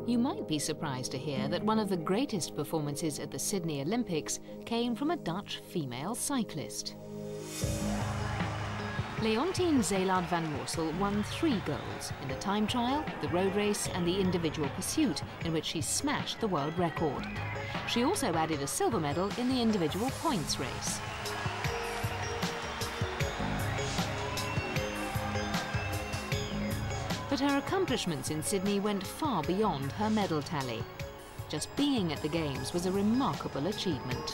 You might be surprised to hear that one of the greatest performances at the Sydney Olympics came from a Dutch female cyclist. Leontien Zeeland van Moorsel won 3 golds in the time trial, the road race and the individual pursuit, in which she smashed the world record. She also added a silver medal in the individual points race. But her accomplishments in Sydney went far beyond her medal tally. Just being at the Games was a remarkable achievement.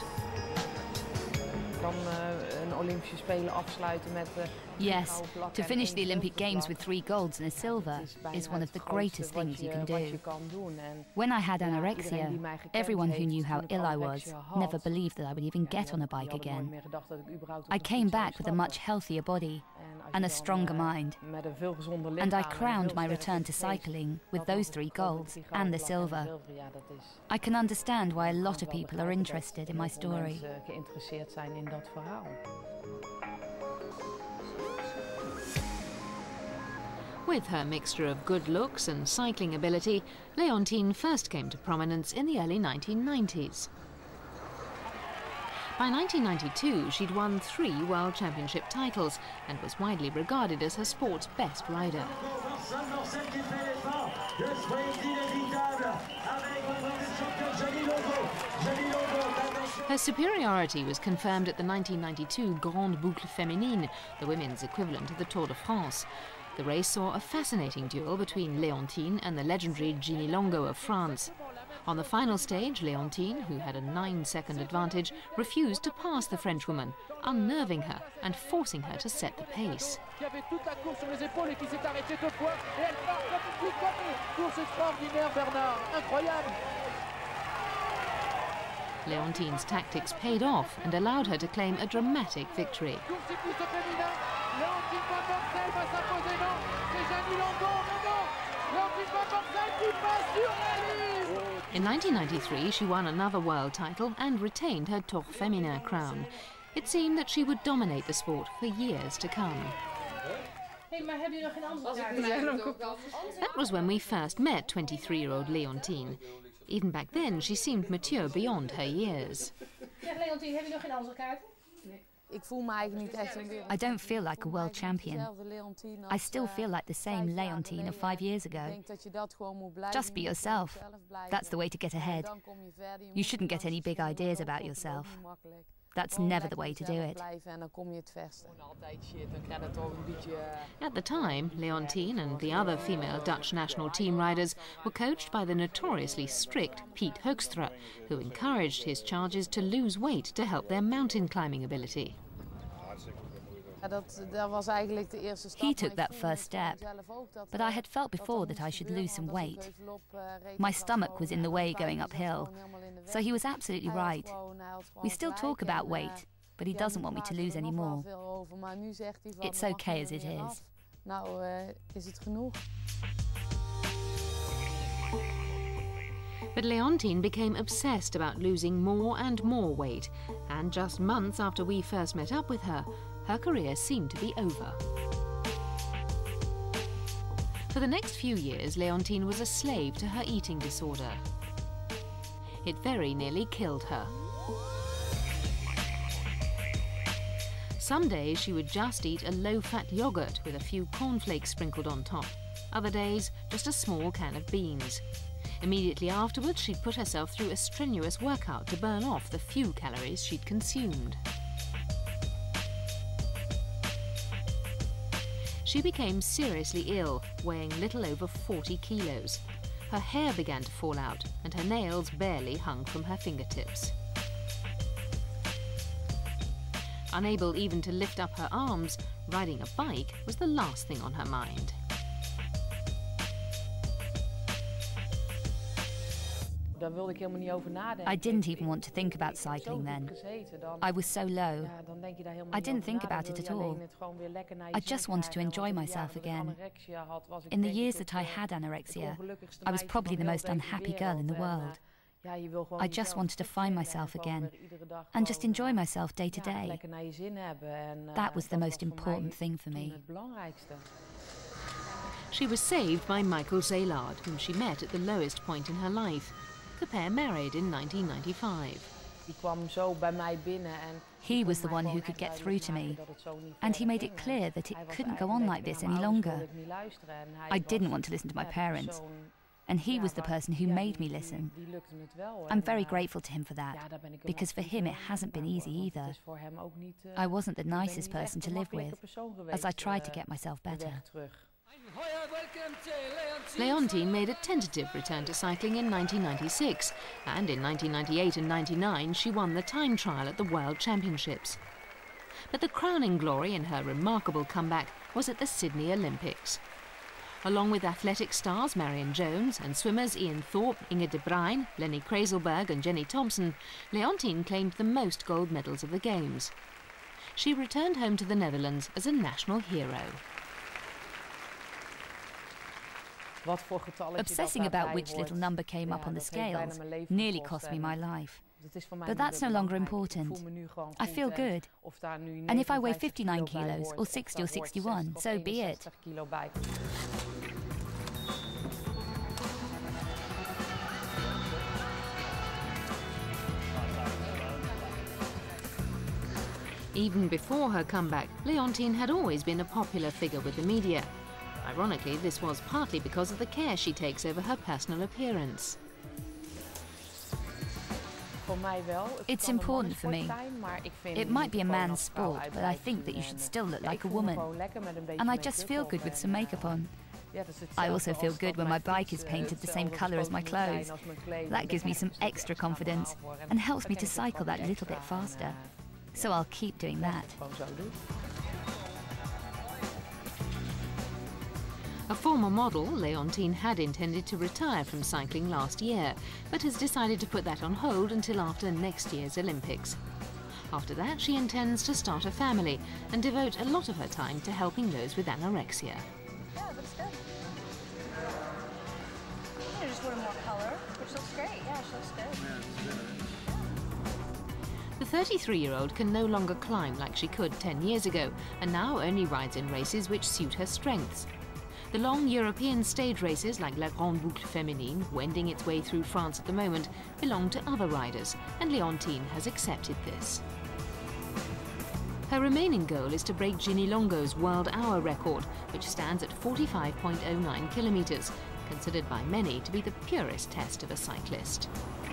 Yes, to finish the Olympic Games with 3 golds and a silver is one of the greatest things you can do. When I had anorexia, everyone who knew how ill I was never believed that I would even get on a bike again. I came back with a much healthier body and a stronger mind, and I crowned my return to cycling with those 3 golds and the silver. I can understand why a lot of people are interested in my story. With her mixture of good looks and cycling ability, Leontien first came to prominence in the early 1990s. By 1992, she'd won 3 World Championship titles and was widely regarded as her sport's best rider. Her superiority was confirmed at the 1992 Grande Boucle Féminine, the women's equivalent of the Tour de France. The race saw a fascinating duel between Leontien and the legendary Ginny Longo of France. On the final stage, Leontien, who had a 9-second advantage, refused to pass the Frenchwoman, unnerving her and forcing her to set the pace. Leontien's tactics paid off and allowed her to claim a dramatic victory. In 1993, she won another world title and retained her Tour Féminin crown. It seemed that she would dominate the sport for years to come. That was when we first met 23-year-old Leontien. Even back then, she seemed mature beyond her years. I don't feel like a world champion. I still feel like the same Leontien of 5 years ago. Just be yourself. That's the way to get ahead. You shouldn't get any big ideas about yourself. That's never the way to do it. At the time, Leontien and the other female Dutch national team riders were coached by the notoriously strict Piet Hoekstra, who encouraged his charges to lose weight to help their mountain climbing ability. He took that first step, but I had felt before that I should lose some weight. My stomach was in the way going uphill, so he was absolutely right. We still talk about weight, but he doesn't want me to lose any more. It's okay as it is. But Leontien became obsessed about losing more and more weight, and just months after we first met up with her, her career seemed to be over. For the next few years, Leontien was a slave to her eating disorder. It very nearly killed her. Some days she would just eat a low-fat yogurt with a few cornflakes sprinkled on top. Other days, just a small can of beans. Immediately afterwards, she'd put herself through a strenuous workout to burn off the few calories she'd consumed. She became seriously ill, weighing little over 40 kilos. Her hair began to fall out, and her nails barely hung from her fingertips. Unable even to lift up her arms, riding a bike was the last thing on her mind. I didn't even want to think about cycling then. I was so low. I didn't think about it at all. I just wanted to enjoy myself again. In the years that I had anorexia, I was probably the most unhappy girl in the world. I just wanted to find myself again and just enjoy myself day to day. That was the most important thing for me. She was saved by Michael Zélard, whom she met at the lowest point in her life. The pair married in 1995. He was the one who could get through to me, and he made it clear that it couldn't go on like this any longer. I didn't want to listen to my parents, and he was the person who made me listen. I'm very grateful to him for that, because for him it hasn't been easy either. I wasn't the nicest person to live with, as I tried to get myself better. Leontine made a tentative return to cycling in 1996, and in 1998 and 99 she won the time trial at the World Championships. But the crowning glory in her remarkable comeback was at the Sydney Olympics. Along with athletic stars Marion Jones and swimmers Ian Thorpe, Inge de Bruijn, Lenny Kruiselberg and Jenny Thompson, Leontine claimed the most gold medals of the Games. She returned home to the Netherlands as a national hero. Obsessing about which little number came up on the scales nearly cost me my life. But that's no longer important. I feel good. And if I weigh 59 kilos, or 60 or 61, so be it. Even before her comeback, Leontine had always been a popular figure with the media. Ironically, this was partly because of the care she takes over her personal appearance. It's important for me. It might be a man's sport, but I think that you should still look like a woman. And I just feel good with some makeup on. I also feel good when my bike is painted the same colour as my clothes. That gives me some extra confidence and helps me to cycle that little bit faster. So I'll keep doing that. A former model, Leontine had intended to retire from cycling last year, but has decided to put that on hold until after next year's Olympics. After that, she intends to start a family and devote a lot of her time to helping those with anorexia. Yeah, looks good. You just want more color, which looks great. Yeah, she looks good. The 33-year-old can no longer climb like she could 10 years ago, and now only rides in races which suit her strengths. The long European stage races like La Grande Boucle Féminine, wending its way through France at the moment, belong to other riders, and Leontine has accepted this. Her remaining goal is to break Ginny Longo's world hour record, which stands at 45.09 kilometres, considered by many to be the purest test of a cyclist.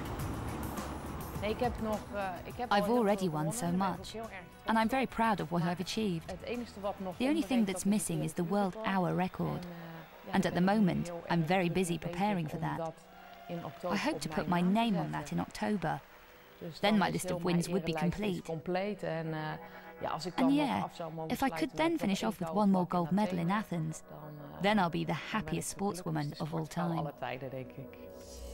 I've already won so much, and I'm very proud of what I've achieved. The only thing that's missing is the world hour record, and at the moment I'm very busy preparing for that. I hope to put my name on that in October. Then my list of wins would be complete. And yeah, if I could then finish off with one more gold medal in Athens, then I'll be the happiest sportswoman of all time.